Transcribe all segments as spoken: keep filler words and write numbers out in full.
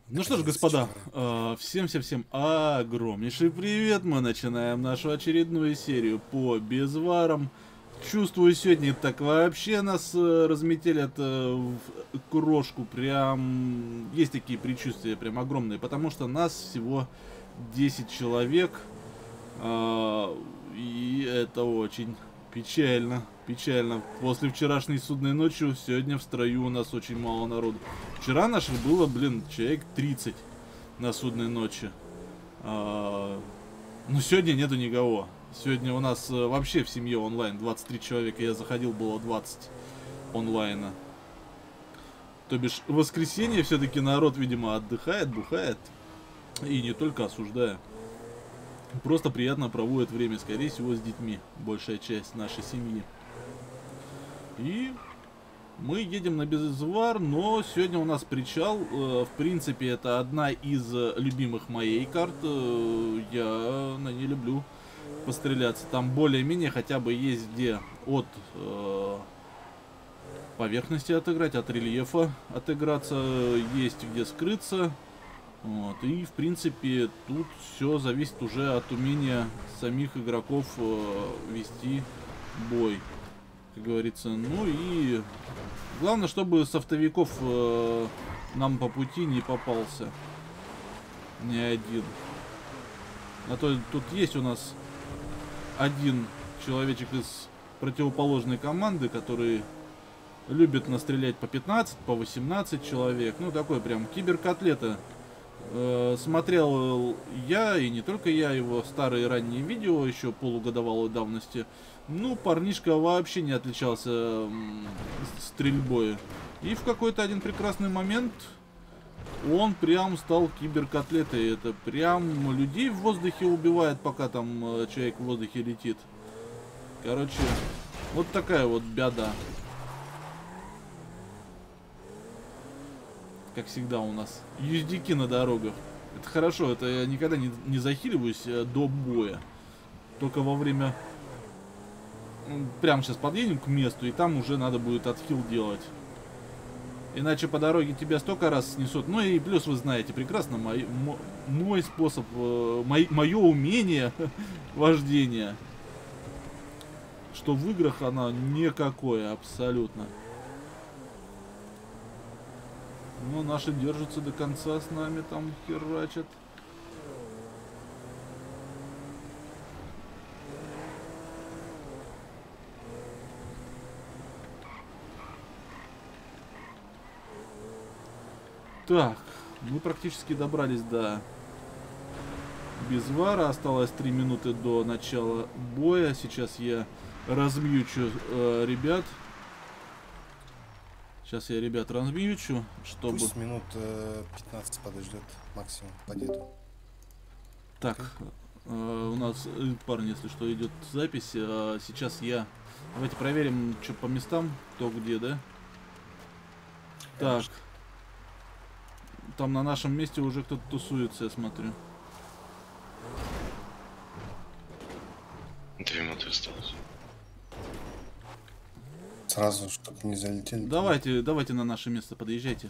Ну что ж, господа, всем-всем-всем огромнейший привет. Мы начинаем нашу очередную серию по безварам. Чувствую, сегодня так вообще нас э, разметелят э, в крошку. Прям есть такие предчувствия, прям огромные. Потому что нас всего десять человек. Э, и это очень печально. Печально. После вчерашней судной ночи, сегодня в строю у нас очень мало народу. Вчера наших было, блин, человек тридцать на судной ночи. А, но сегодня нету никого. Сегодня у нас вообще в семье онлайн двадцать три человека. Я заходил, было двадцать онлайна. То бишь, в воскресенье все-таки народ, видимо, отдыхает, бухает. И не только осуждая. Просто приятно проводит время, скорее всего, с детьми. Большая часть нашей семьи. И мы едем на безвар, но сегодня у нас причал. В принципе, это одна из любимых моей карт. Я на ней люблю постреляться. Там более-менее хотя бы есть где от э, поверхности отыграть, от рельефа отыграться. Есть где скрыться. Вот. И, в принципе, тут все зависит уже от умения самих игроков э, вести бой. Как говорится, ну и главное, чтобы с автовиков э, нам по пути не попался ни один. А то тут есть у нас один человечек из противоположной команды, который любит настрелять по пятнадцать, по восемнадцать человек. Ну, такой прям киберкотлета. Э, смотрел я, и не только я, его старые ранние видео, еще полугодовалой давности. Ну, парнишка вообще не отличался м, стрельбой. И в какой-то один прекрасный момент он прям стал киберкотлетой. Это прям людей в воздухе убивает, пока там э, человек в воздухе летит. Короче, вот такая вот беда. Как всегда у нас. Юздики на дорогах. Это хорошо, это я никогда не, не захиливаюсь э, до боя. Только во время... Прямо сейчас подъедем к месту, и там уже надо будет отхил делать. Иначе по дороге тебя столько раз снесут. Ну и плюс вы знаете прекрасно мой, мой способ, мой, мое умение вождения. Что в играх она никакое абсолютно. Ну, наши держатся до конца с нами, там херачат. Так, мы практически добрались до безвара. Осталось три минуты до начала боя. Сейчас я размьючу э, ребят. Сейчас я ребят размьючу, чтобы... Пусть минут э, пятнадцать подождет максимум, подъеду. Так, э, у нас, э, парни, если что, идет запись. Э, сейчас я... Давайте проверим, что по местам, кто где, да? Так. Там на нашем месте уже кто-то тусуется, я смотрю. Две минуты осталось. Сразу, чтобы не залетели. Давайте, давайте на наше место подъезжайте.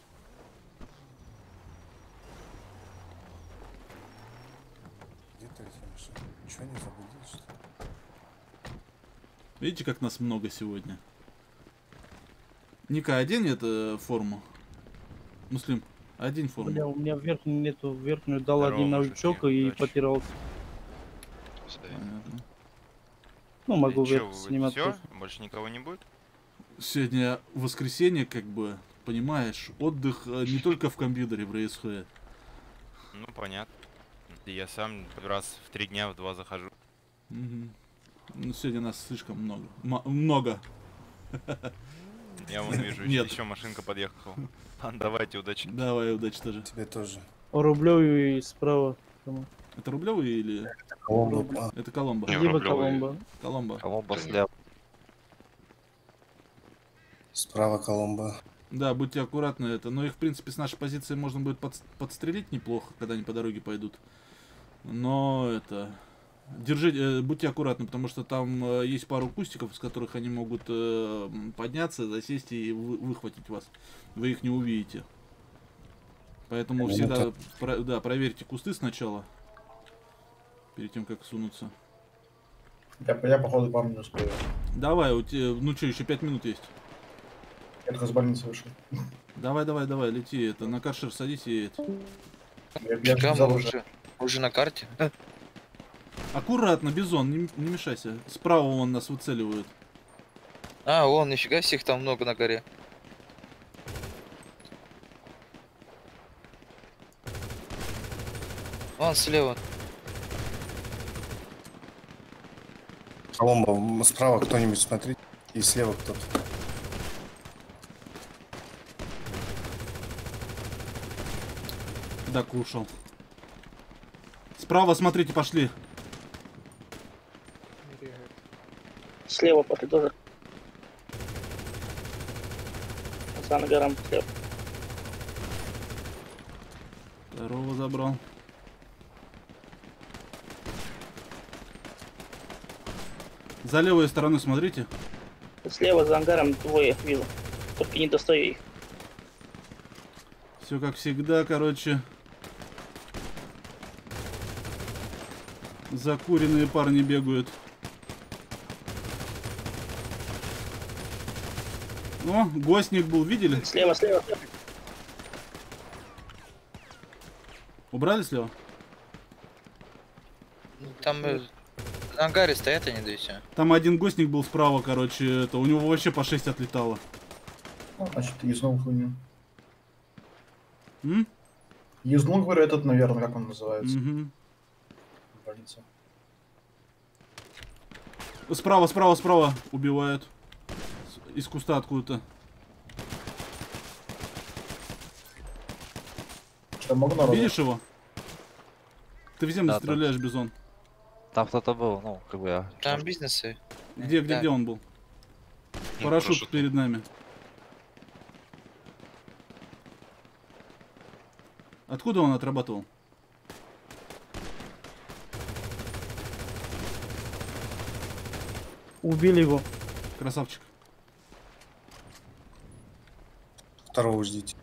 Где-то эти машины. Ничего не забудешь, что ли? Видите, как нас много сегодня? Ника, одень эту форму. Муслим, одень форму. Бля, у меня верхнюю нету, верхнюю дал Здорово, один мужики, новичок и удачи. потерялся. Понятно. Ну, могу И чё, вверх вы снимать. всё? просто. Больше никого не будет? Сегодня воскресенье, как бы, понимаешь, отдых э, не только в компьютере происходит. Ну, понятно. Я сам раз в три дня в два захожу. Угу. Ну, сегодня нас слишком много. М много. Я вон вижу, Нет. еще машинка подъехала. Ладно, давайте, удачи. Давай, удачи тоже. Тебе тоже. Рублевый справа. Кому? Это Рублевый или... Коломбо. Это Коломбо? Не, Либо Рублевый. Коломбо. Коломбо. Коломбо слева. Справа Коломбо. Да, будьте аккуратны это. Но их, в принципе, с нашей позиции можно будет под, подстрелить неплохо, когда они по дороге пойдут. Но это... Держите, э, будьте аккуратны, потому что там э, есть пару кустиков, из которых они могут э, подняться, засесть и вы, выхватить вас. Вы их не увидите. Поэтому Ну, всегда, так. про- да, проверьте кусты сначала. Перед тем, как сунуться. Я, я походу по не успею. Давай, у тебя, ну что, еще пять минут есть. Я только с больницы вышел. Давай, давай, давай, лети, это, на каршер садись и это. Я, я Чекам, взял мы уже. уже, уже на карте. Аккуратно, Бизон, не, не мешайся. Справа он нас выцеливают. А, вон, нифига себе, их там много на горе. Вон слева. Коломбо, м, справа кто-нибудь смотри. И слева кто-то. Да, кушал. Справа, смотрите, пошли. Слева пошли тоже. За горам слева. Второго забрал. За левой стороной смотрите. Слева за ангаром двое вижу. Только не достаю их. Все как всегда, короче. Закуренные парни бегают. О, гостник был, видели? Слева, слева, слева. Убрали слева? Ну, там э, на ангаре стоят они, да и все. Там один гостник был справа, короче, это у него вообще по шесть отлетало. Ну, значит, юзнул хуйню. М? Юзнул, говорю, этот, наверное, как он называется. Мгм. Больница. Справа, справа, справа убивают. С- Из куста откуда-то. Что, много народу? Видишь его? Ты в землю Да, да. стреляешь, Бизон. Там кто-то был, ну, как бы я. Там бизнесы. Где, где, Да. где он был? Ну, Парашют парашют. перед нами. Откуда он отрабатывал? Убили его. Красавчик. Второго ждите.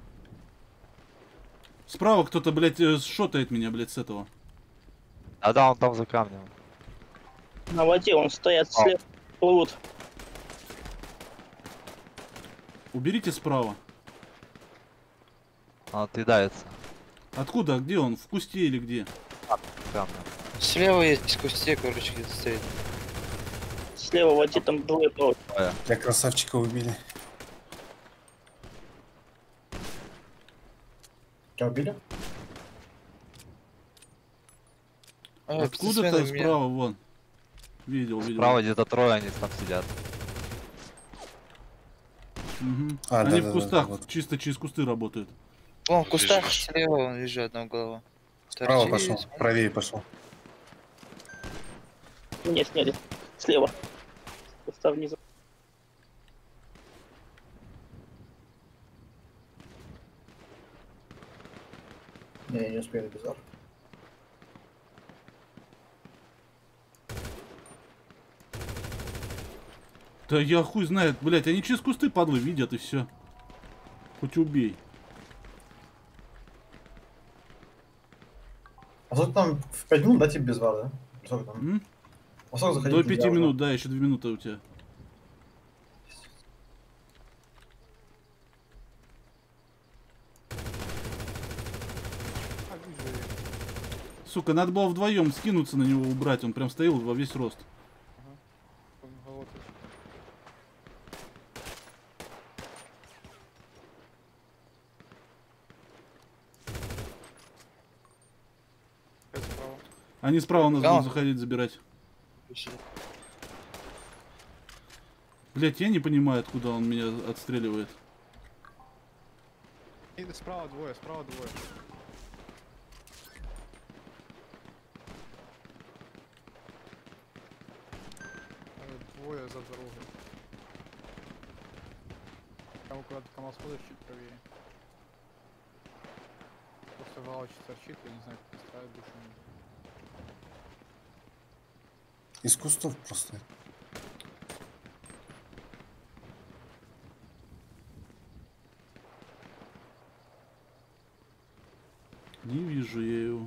Справа кто-то, блядь, э, шотает меня, блядь, с этого. А да, он там за камнем. На воде он стоят слева. Плывут. Уберите справа. Он отъедается. Откуда? Где он? В кусте или где? Камнем. Слева есть кусте, короче, где-то стоит. Слева в воде там двое плывут. Ой, Я красавчика убили. Тебя убили? А, Откуда-то бизнесмены меня- справа, вон. Видел, видел. Справа где-то трое, они там сидят. Мгм. А, Они да, в да, кустах, да, вот. чисто через кусты работают. Вон, в кустах Лежишь. слева, вон, вижу одного голова. Справа Торчит. пошел. Правее пошел. Меня сняли. Слева. Куста внизу. Не, я не успею на бизар. Да я хуй знает, блядь, они через кусты падлы видят и все. Хоть убей. А сколько там в пять минут, да, тебе без вар, да? Сколько там? М? Во сколько заходить До нельзя пяти уже? минут, да, еще две минуты у тебя. Сука, надо было вдвоем скинуться на него, убрать. Он прям стоял во весь рост. Они справа нас Да. будут заходить, забирать. Блять, я не понимаю, откуда он меня отстреливает. И справа двое, справа двое. Э, Двое за дорогой. Там куда-то КамАЗ ходит чуть правее. Просто галочка торчит, я не знаю, как настраивать душу. Из кустов просто. Не вижу я его.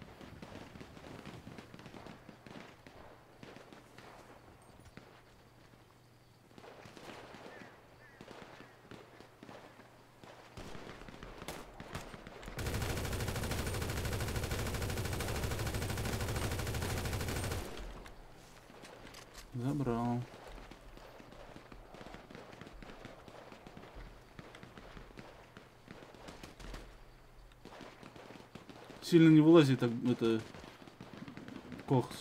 Забрал. Сильно не вылази, так это кокс.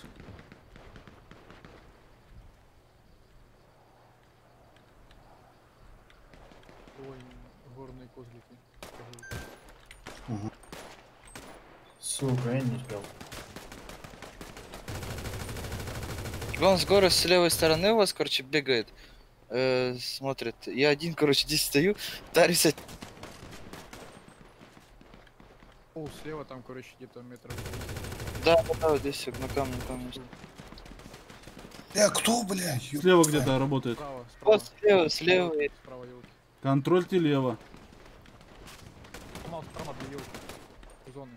Ой, горные козлики. Сука, я не успел. Он с горы с левой стороны у вас, короче, бегает. Э, смотрит. Я один, короче, здесь стою, тарюсь от... О, слева там, короче, где-то метров. Да, да, да, вот здесь вот на камне, на камне. Э, кто, блядь? Ёб Слева твою. где-то работает. Справа, справа. Вот слева, слева. Справа елки. Контрольте лево. Камал справа две елки. Зоны.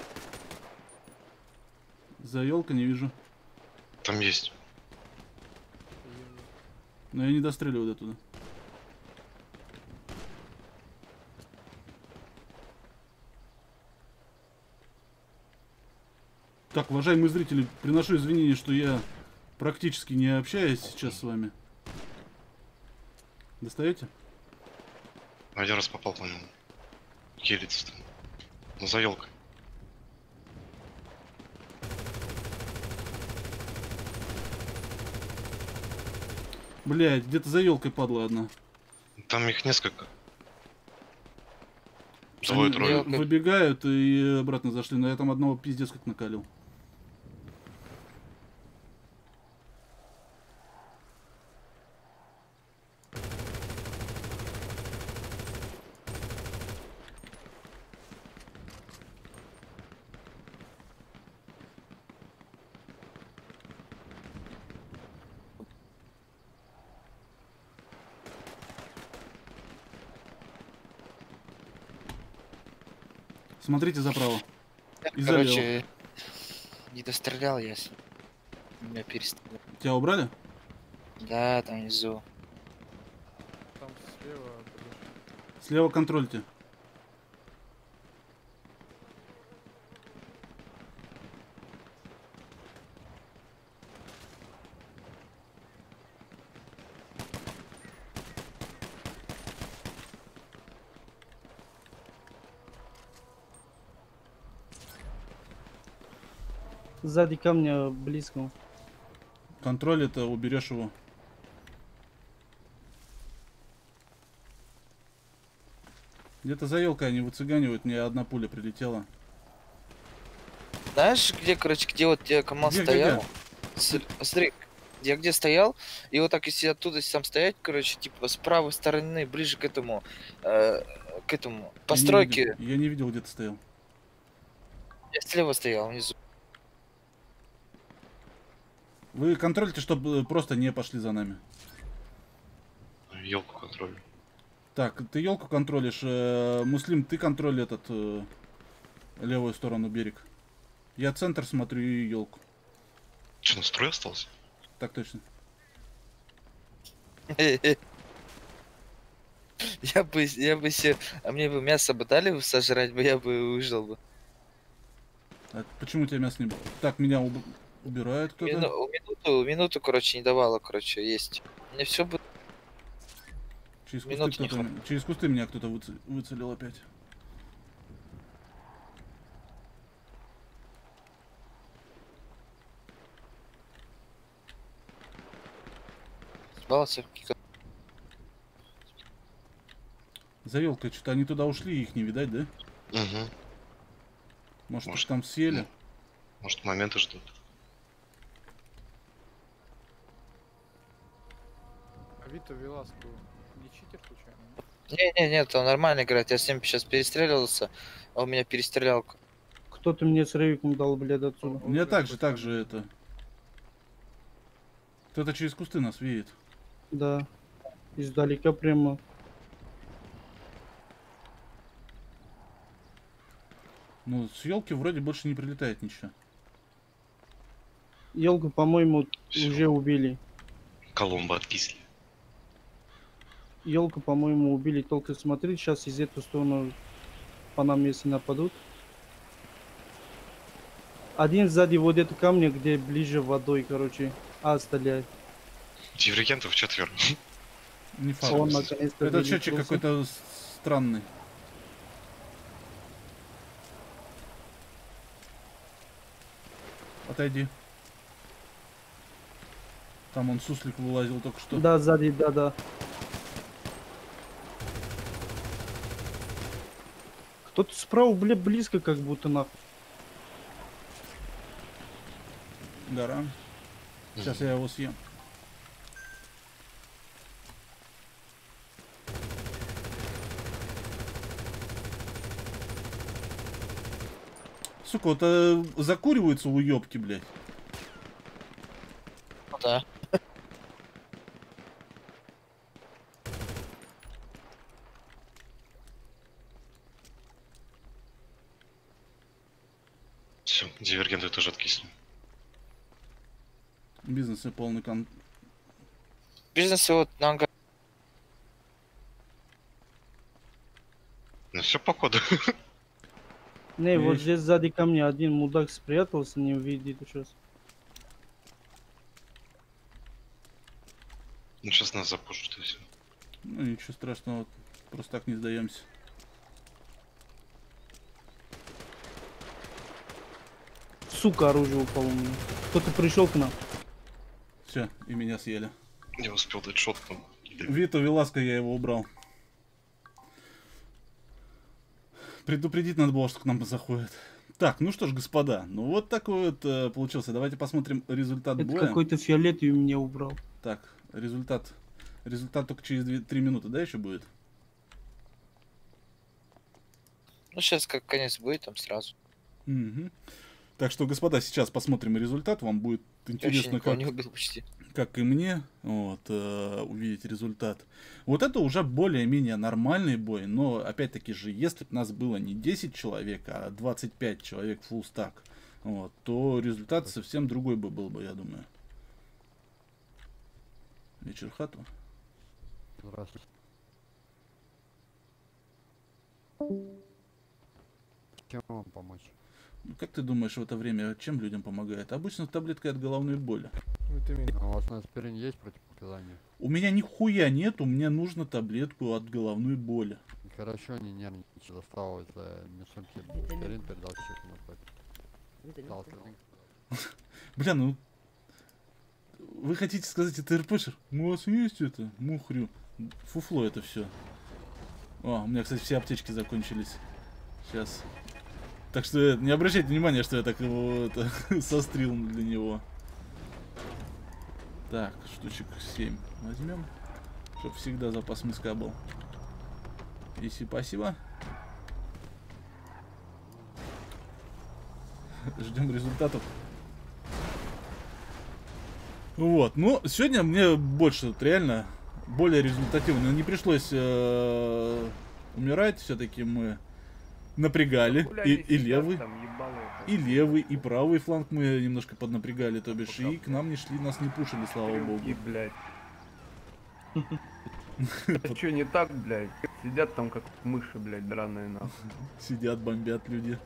За елкой не вижу. Там есть. Но я не достреливаю до туда. Так, уважаемые зрители, приношу извинения, что я практически не общаюсь сейчас с вами. Достаете? Один раз попал по нему. Хилится там. Ну, за елкой. Блядь, где-то за елкой падла одна. Там их несколько. Они Двое-трое. Елка. выбегают и обратно зашли, но я там одного пиздец как накалил. Смотрите заправо. И залево. Короче, не дострелял я. с- Меня перестрелял. Тебя убрали? Да, там внизу. Там слева. подошли. Слева контрольте. Сзади камня близко. Контроль это уберешь его. Где-то за елкой они выцыганивают, мне одна пуля прилетела. Знаешь, где, короче, где вот где Камал Где, где, стоял? С- Смотри, я где стоял, и вот так если оттуда сам стоять, короче, типа с правой стороны, ближе к этому, э, к этому Я не постройке, видел- Я не видел, где ты стоял. я слева стоял внизу. Вы контролите, чтобы просто не пошли за нами. Елку контролю. Так, ты елку контролишь. э, Муслим, ты контроль этот э, левую сторону берег. Я центр смотрю и елку. Че, на строй остался? Так точно. Я бы, я бы себе, а мне бы мясо бы дали бы сожрать бы, я бы выжил бы. А почему тебя мясо не... Так, меня уб- убирают кто-то. Мину- минуту, минуту, короче, не давала, короче, есть. Мне все бы. Через кусты, минут не кто-то... Через кусты меня кто-то выце- выцелил опять. Балансы. За елкой что-то они туда ушли, их не видать, да? Угу. Может, Может, их там съели? ну. Может, моменты ждут. А Вита Веласку не читер случайно? Не, не, нет, он нормально играет. Я с ним сейчас перестреливался, а он меня перестрелял. Кто-то мне с рейвиком дал, блядь, отсюда. У меня так же, так же это... Кто-то через кусты нас видит. Да. Издалека прямо. Ну, с елки вроде больше не прилетает ничего. Елку, по-моему, Всё. уже убили. Коломбо откисли. Елку, по-моему, убили. Только смотри, сейчас из эту сторону по нам, если нападут. Один сзади вот это камня, где ближе водой, короче. А, стреляет. Дивергентов четверо. Не факт. Он наконец-то Этот счетчик вылетелся. какой-то с- странный. Отойди. Там он суслик вылазил только что. Да, сзади, да, да. Кто-то справа, бля, близко, как будто нахуй. Гора. Сейчас я его съем. Сука, вот э, закуриваются уёбки, блядь. Ну да. Все, дивергенты тоже откисли. Бизнес и полный кон... Бизнес вот на ангар. Ну все, походу. Не, вот Видишь? здесь сзади ко мне один мудак спрятался, не увидит сейчас. Ну сейчас нас запушат и все. Ну ничего страшного, просто так не сдаемся. Сука, оружие упало у меня. Кто-то пришел к нам. Все, и меня съели. Я успел дать шотку. Вито Веласко, я его убрал. Предупредить надо было, что к нам заходит. Так, ну что ж, господа, ну вот такой вот э, получился. Давайте посмотрим результат Это боя. какой-то фиолетовый меня убрал. Так, результат. Результат только через две-три минуты, да, еще будет? Ну сейчас как конец будет, там сразу. Мгм. Так что, господа, сейчас посмотрим результат. Вам будет Я вообще интересно, никого как, не убил почти. как и мне, вот, э, увидеть результат. Вот это уже более-менее нормальный бой, но, опять-таки же, если бы нас было не десять человек, а двадцать пять человек full stack, вот, то результат совсем другой бы был бы, я думаю. Вечер хату. Здравствуйте. Чем вам помочь? Ну, как ты думаешь, в это время чем людям помогает? Обычно таблеткой от головной боли. Вот именно. А у вас на аспирине есть противопоказания? У меня нихуя нету, мне нужно таблетку от головной боли. Хорошо, не нервничай, достал из мешанки аспирин, передал чек на платье. Бля, ну... Вы хотите сказать, это РПшер? У вас есть это? Мухрю. Фуфло это все. О, у меня, кстати, все аптечки закончились. Сейчас. Так что э, не обращайте внимания, что я так его это, сострил для него. Так, штучек семь возьмем. Чтоб всегда запас миска был. Иси, спасибо. Ждем результатов. Вот, ну, сегодня мне больше, вот, реально, более результативно. Не пришлось э, умирать, все-таки мы напрягали. И, и левый, и левый, и правый фланг мы немножко поднапрягали, то бишь, и к нам не шли, нас не пушили, слава богу. блядь. Это что не так, блядь? Сидят там как мыши, блядь, драные нахуй. Сидят, бомбят люди.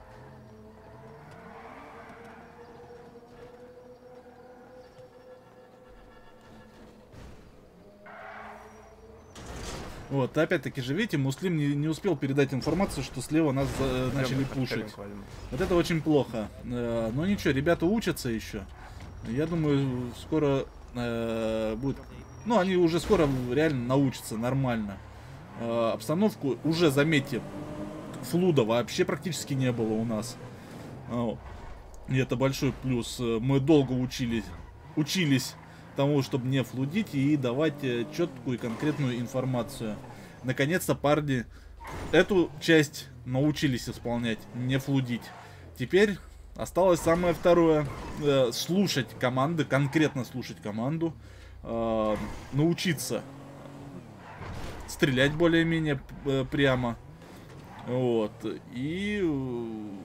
Вот, опять-таки же, видите, Муслим не, не успел передать информацию, что слева нас э, начали пушить. Вот это очень плохо. Э, но ничего, ребята учатся еще. Я думаю, скоро э, будет... Ну, они уже скоро реально научатся нормально. Э, обстановку уже, заметьте, флуда вообще практически не было у нас. Э, и это большой плюс. Мы долго учились, учились тому, чтобы не флудить и давать четкую и конкретную информацию. Наконец-то парни эту часть научились исполнять, не флудить. Теперь осталось самое второе. Э, слушать команды, конкретно слушать команду. Э, научиться стрелять более-менее э, прямо. Вот. И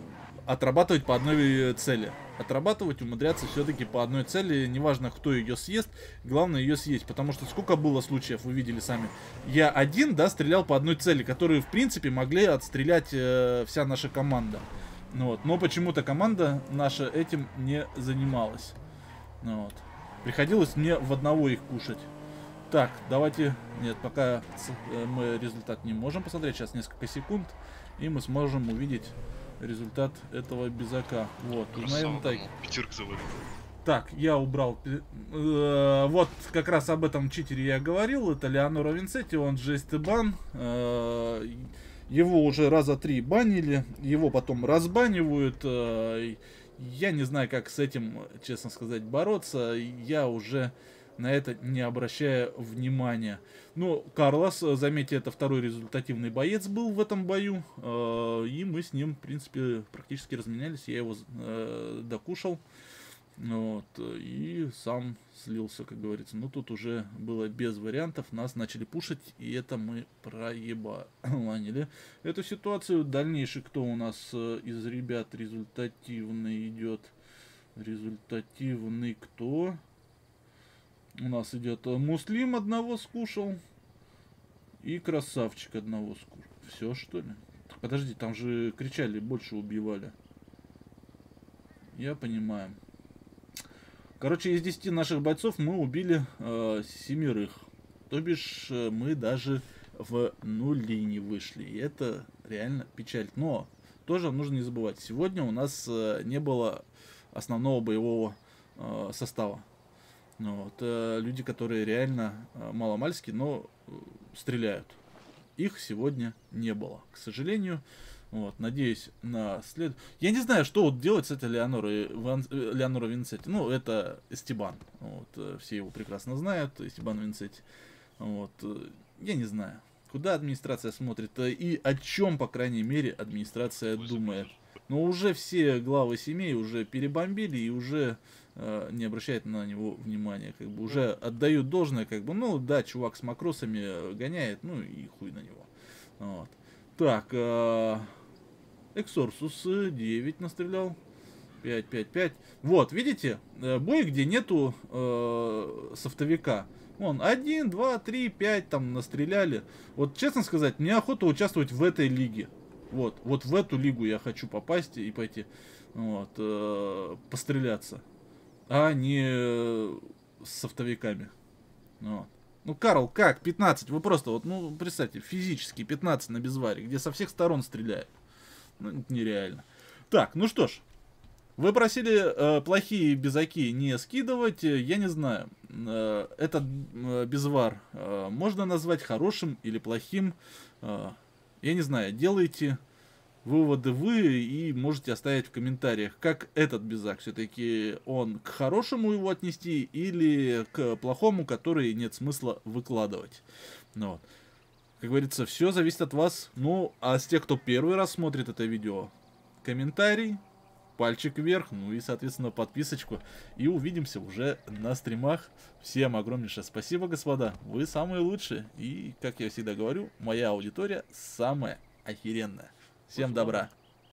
отрабатывать по одной цели. Отрабатывать, умудряться все-таки по одной цели, неважно, кто ее съест, главное ее съесть, потому что сколько было случаев, вы видели сами. Я один, да, стрелял по одной цели, которую, в принципе, могли отстрелять э, вся наша команда. Ну, вот. Но почему-то команда наша этим не занималась. Ну, вот. Приходилось мне в одного их кушать. Так, давайте... Нет, пока мы результат не можем посмотреть, сейчас несколько секунд, и мы сможем увидеть результат этого безака. Вот, узнаем так. Пятерка завалил. Так, я убрал. Э, вот как раз об этом читере я говорил. Это Леоноро Винцетти, он же Эстебан. Э, его уже раза три банили. Его потом разбанивают. Э, я не знаю, как с этим, честно сказать, бороться. Я уже на это не обращаю внимания. Ну, Карлос, заметьте, это второй результативный боец был в этом бою. Э, и мы с ним, в принципе, практически разменялись. Я его э, докушал. Вот, и сам слился, как говорится. Но тут уже было без вариантов. Нас начали пушить, и это мы проебанили эту ситуацию. Дальнейший, кто у нас из ребят результативный идет? Результативный кто? У нас идет Муслим одного скушал. И красавчик одного скушал. Все, что ли? Подожди, там же кричали, больше убивали. Я понимаю. Короче, из десяти наших бойцов мы убили э, семерых. То бишь, э, мы даже в нули не вышли. И это реально печаль. Но тоже нужно не забывать. Сегодня у нас э, не было основного боевого э, состава. Ну, вот, э, люди, которые реально э, маломальски, но э, стреляют. Их сегодня не было, к сожалению. Вот, надеюсь на след... Я не знаю, что вот делать с этой Леонорой, Ван... Леоноро Винцетти. Ну, это Эстебан. Вот, все его прекрасно знают, Эстебан Винцетти. Вот, я не знаю, куда администрация смотрит и о чем, по крайней мере, администрация думает. Но уже все главы семей уже перебомбили и уже э, не обращают на него внимания. Как бы уже отдают должное, как бы, ну да, чувак с макросами гоняет, ну и хуй на него. Вот. Так, э, Эксорсус девять настрелял. пять, пять, пять. Вот, видите, бой, где нету э, софтовика. Вон, один, два, три, пять там настреляли. Вот, честно сказать, мне охота участвовать в этой лиге. Вот, вот в эту лигу я хочу попасть и пойти, вот, э, постреляться. А не с софтовиками. Вот. Ну, Карл, как? пятнадцать. Вы просто, вот, ну, представьте, физически пятнадцать на безваре, где со всех сторон стреляют. Ну, это нереально. Так, ну что ж. Вы просили э, плохие безаки не скидывать. Я не знаю. Э, этот э, безвар э, можно назвать хорошим или плохим. Э, я не знаю. Делайте выводы вы и можете оставить в комментариях, как этот безак. Все-таки он к хорошему его отнести или к плохому, который нет смысла выкладывать. Ну, вот. Как говорится, все зависит от вас. Ну, а с тех, кто первый раз смотрит это видео, комментарий, пальчик вверх, ну и, соответственно, подписочку. И увидимся уже на стримах. Всем огромнейшее спасибо, господа. Вы самые лучшие. И, как я всегда говорю, моя аудитория самая охеренная. Всем добра.